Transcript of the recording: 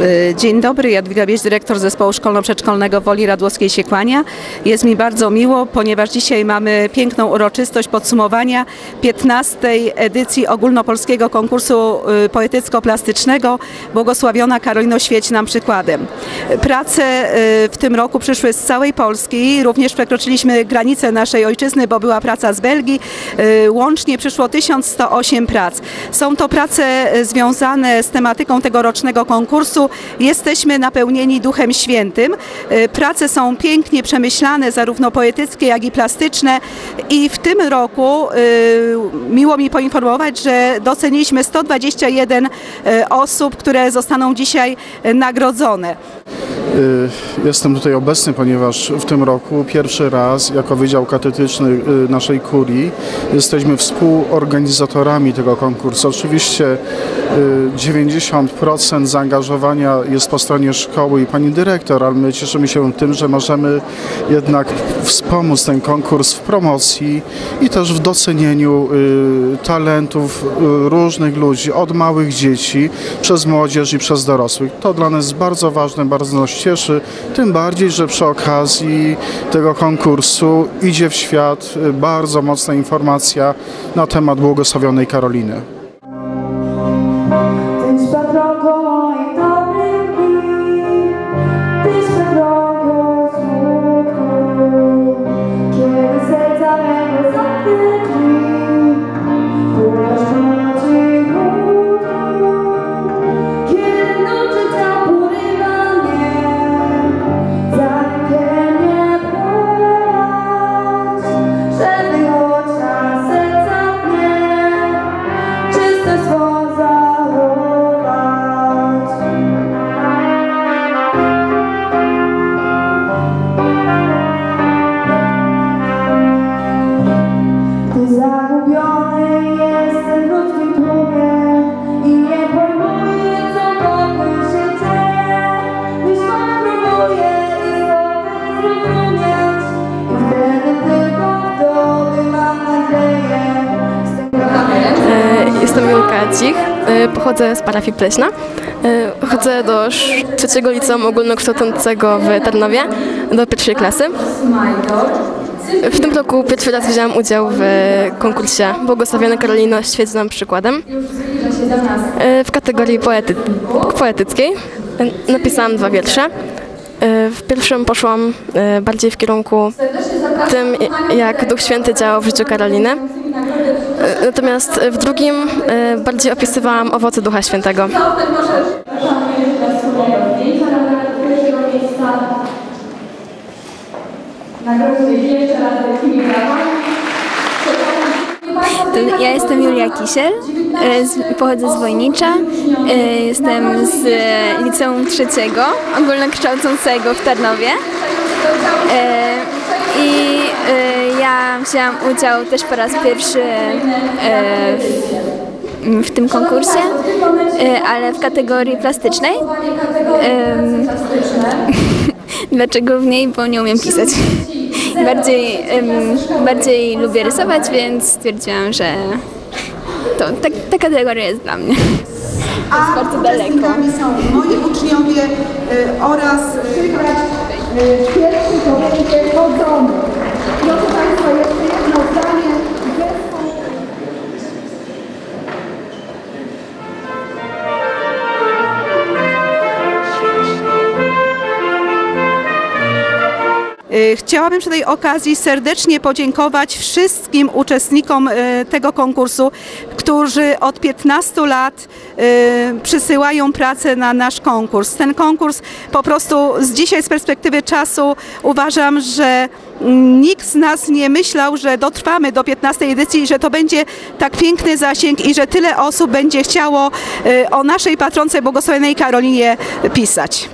Dzień dobry, Jadwiga Wieś, dyrektor Zespołu Szkolno-Przedszkolnego Woli Radłowskiej-Siekłania. Jest mi bardzo miło, ponieważ dzisiaj mamy piękną uroczystość podsumowania 15. edycji ogólnopolskiego konkursu poetycko-plastycznego Błogosławiona Karolino, świeć nam przykładem. Prace w tym roku przyszły z całej Polski, również przekroczyliśmy granicę naszej ojczyzny, bo była praca z Belgii. Łącznie przyszło 1108 prac. Są to prace związane z tematyką tegorocznego konkursu. Jesteśmy napełnieni Duchem Świętym. Prace są pięknie przemyślane, zarówno poetyckie, jak i plastyczne. I w tym roku miło mi poinformować, że doceniliśmy 121 osób, które zostaną dzisiaj nagrodzone. Jestem tutaj obecny, ponieważ w tym roku pierwszy raz jako Wydział Katetyczny naszej kurii jesteśmy współorganizatorami tego konkursu. Oczywiście 90% zaangażowania jest po stronie szkoły i pani dyrektor, ale my cieszymy się tym, że możemy jednak wspomóc ten konkurs w promocji i też w docenieniu talentów różnych ludzi, od małych dzieci, przez młodzież i przez dorosłych. To dla nas jest bardzo ważne, bardzo nas cieszy, tym bardziej, że przy okazji tego konkursu idzie w świat bardzo mocna informacja na temat błogosławionej Karoliny. Jestem Julka Cich, pochodzę z parafii Pleśna. Chodzę do trzeciego liceum ogólnokształcącego w Tarnowie, do pierwszej klasy. W tym roku pierwszy raz wzięłam udział w konkursie Błogosławiona Karolino, świeć nam przykładem w kategorii poetyckiej. Napisałam 2 wiersze. W pierwszym poszłam bardziej w kierunku tym, jak Duch Święty działał w życiu Karoliny. Natomiast w drugim bardziej opisywałam owoce Ducha Świętego. Ja jestem Julia Kisiel, pochodzę z Wojnicza, jestem z liceum trzeciego ogólnokształcącego w Tarnowie i ja wzięłam udział też po raz pierwszy w tym konkursie, ale w kategorii plastycznej. Dlaczego w niej? Bo nie umiem pisać. Bardziej lubię rysować, więc stwierdziłam, że ta kategoria jest dla mnie. To jest bardzo daleko. Są moi uczniowie oraz pierwszy komitet chodzony. Proszę Państwa, jeszcze jedno zdanie. Chciałabym przy tej okazji serdecznie podziękować wszystkim uczestnikom tego konkursu, którzy od 15 lat przysyłają pracę na nasz konkurs. Ten konkurs po prostu dzisiaj z perspektywy czasu uważam, że nikt z nas nie myślał, że dotrwamy do 15. edycji i że to będzie tak piękny zasięg i że tyle osób będzie chciało o naszej patronce Błogosławionej Karolinie pisać.